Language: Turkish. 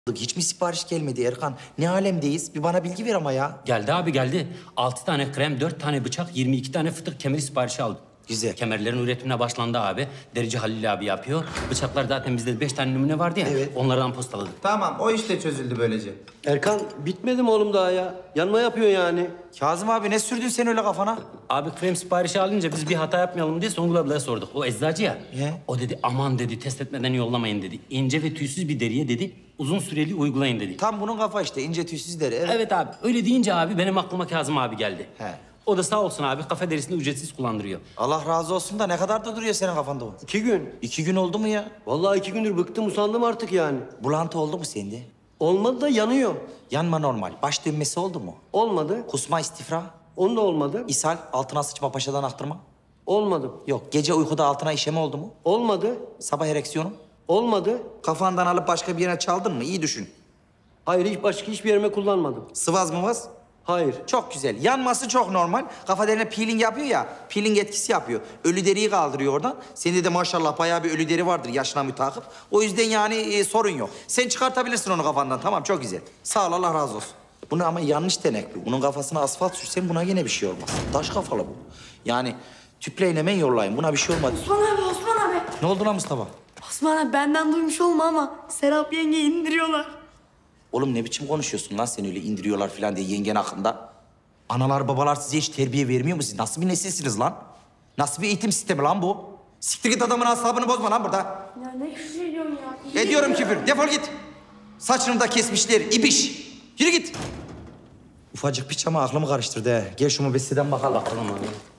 Hiç mi sipariş gelmedi Erkan? Ne alemdeyiz? Bir bana bilgi ver ama ya. Geldi abi geldi. 6 tane krem, 4 tane bıçak, 22 tane fıtık kemeri siparişi aldım. Güzel. Kemerlerin üretimine başlandı abi. Derici Halil abi yapıyor. Bıçaklar zaten bizde 5 tane numune vardı ya. Evet. Onlardan postaladık. Tamam, o iş de çözüldü böylece. Erkan bitmedi mi oğlum daha ya? Yanma yapıyor yani. Kazım abi ne sürdün sen öyle kafana? Abi krem siparişi alınca biz bir hata yapmayalım diye Songül ablaya sorduk. O eczacı ya. O dedi aman dedi test etmeden yollamayın dedi. İnce ve tüysüz bir deriye dedi. Uzun süreli uygulayın dedi. Tam bunun kafa işte ince tüysüz deri. Evet. Evet abi öyle deyince abi benim aklıma Kazım abi geldi. He. O da sağ olsun abi kafe derisini ücretsiz kullandırıyor. Allah razı olsun da ne kadar da duruyor senin kafanda bu? 2 gün. 2 gün oldu mu ya? Vallahi 2 gündür bıktım usandım artık yani. Bulantı oldu mu sende? Olmadı da yanıyor. Yanma normal. Baş dönmesi oldu mu? Olmadı. Kusma, istifra, Onun da olmadı. ishal, altına sıçma, paşadan aktırma. Olmadı. Yok. Gece uykuda altına işeme oldu mu? Olmadı. Sabah ereksiyonu. Olmadı. Kafandan alıp başka bir yere çaldın mı? İyi düşün. Hayır hiçbir yerime kullanmadım. Sıvaz mı vaz? Hayır. Çok güzel. Yanması çok normal. Kafa derine peeling yapıyor ya. Peeling etkisi yapıyor. Ölü deriyi kaldırıyor oradan. Sende de maşallah bayağı bir ölü deri vardır yaşına mütakip. O yüzden yani sorun yok. Sen çıkartabilirsin onu kafandan. Tamam çok güzel. Sağ ol Allah razı olsun. Bunu ama yanlış denek bu. Bunun kafasına asfalt sürsen buna yine bir şey olmaz. Taş kafalı bu. Yani tüpleyin hemen yollayın. Buna bir şey olmadı. Osman abi. Ne oldu lan Mustafa? Osman abi benden duymuş olma ama Serap yenge indiriyorlar. Oğlum ne biçim konuşuyorsun lan sen öyle indiriyorlar falan diye yengen hakkında? Analar babalar size hiç terbiye vermiyor mu? Siz nasıl bir nesilsiniz lan? Nasıl bir eğitim sistemi lan bu? Siktir git adamın asabını bozma lan burada. Ya ne küfür ediyorsun ya? Ediyorum küfür. Defol git. Saçını da kesmişler. İbiş. Yürü git. Ufacık piç ama aklımı karıştırdı he. Gel şu mobesiden bakalım. Bakalım abi.